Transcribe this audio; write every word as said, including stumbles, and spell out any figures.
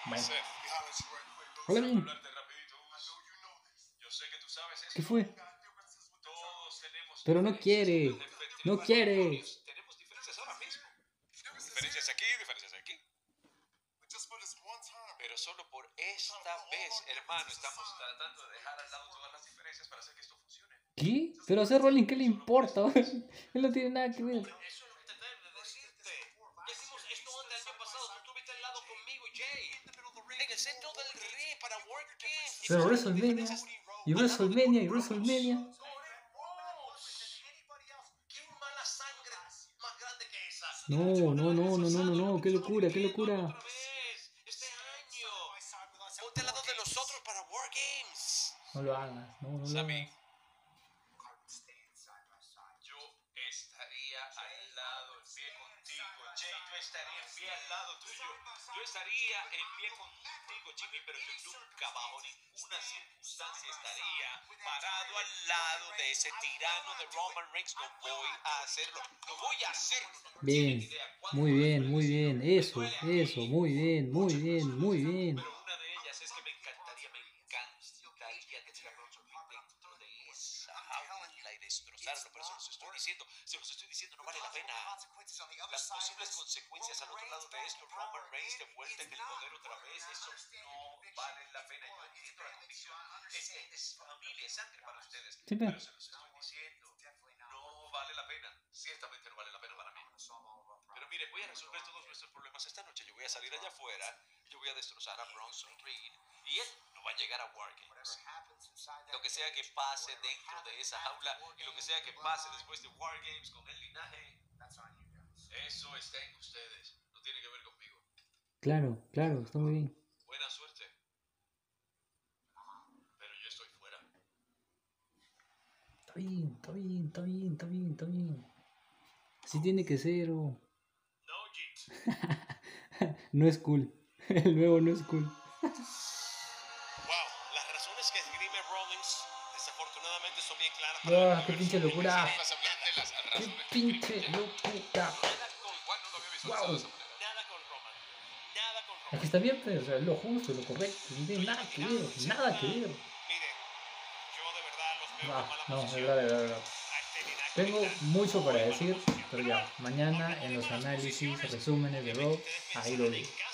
Bueno. Hola, bien. ¿Qué fue? Pero no quiere. No quiere. Tenemos diferencias ahora mismo. Diferencias aquí, diferencias aquí. Pero solo por esta vez, hermano, estamos tratando de dejar al lado todas las diferencias para hacer que esto funcione. ¿Qué? Pero a Seth Rollins, ¿qué le importa? Él no tiene nada que ver. Eso es lo que traté de decirte. Ya hicimos esto antes el año pasado. Tú estuviste al lado conmigo y Jay. En el centro del ring para World Games. Pero WrestleMania. Y WrestleMania. Y WrestleMania. ¿Qué mala sangre más grande que esa? No, no, no, no, no, no, no. Qué locura, qué locura. Otra vez, este año. Ponte al lado de nosotros para World Games. No lo hagas, no, no lo Sammy, hagas. yo estaría al lado en pie contigo, Jay. Yo estaría en pie al lado tuyo. Yo estaría en pie contigo, Jimmy, pero yo nunca, bajo ninguna circunstancia, estaría parado al lado de ese tirano de Roman Reigns. No voy a hacerlo. No voy a hacerlo. Bien, muy bien, muy bien. Eso, eso, muy bien, muy bien, muy bien. Pero una de ellas es que me encantaría, me encantaría tener a Bronson Reed dentro de esa jaula y destrozarlo. Pero se los estoy diciendo, se los estoy diciendo, no vale la pena. Las posibles consecuencias al otro lado de esto, Roman Reigns de vuelta en el poder otra vez, eso no vale la pena. Yo entiendo la condición. Es, es familia, es sangre para ustedes. Sí, pero- Pero se los estoy diciendo, no vale la pena. Ciertamente no vale la pena para mí. Pero mire, voy a resolver todos nuestros problemas esta noche. Yo voy a salir allá afuera, yo voy a destrozar a Bronson Reed y él no va a llegar a War Games. Lo que sea que pase dentro de esa jaula y lo que sea que pase después de War Games con el linaje, eso está en ustedes. No tiene que ver conmigo. Claro, claro, está muy bien. Buena suerte. Pero yo estoy fuera. Está bien, está bien, está bien, está bien, está bien. Así tiene que ser, oh. No, Jeets. No es cool. El nuevo no es cool. Wow, las razones que esgrime Rollins desafortunadamente son bien claras. ¡Ah, qué pinche locura! Las hablantes, las ¡Qué razones que pinche esgrime. locura! Nada con Juan, no lo había visualizado Wow. de esa manera. Nada con Roman. Nada con Es Roman. que está bien, pero, o sea, es lo justo, lo correcto. No tiene nada que ver, nada que ver. Miren, yo de verdad los veo Ah, en mala no, de posición. verdad, de verdad, de verdad. A este linaje Tengo militar. mucho para Muy mala decir, posición. pero ya, mañana en los análisis, resúmenes de Raw, ahí lo digo.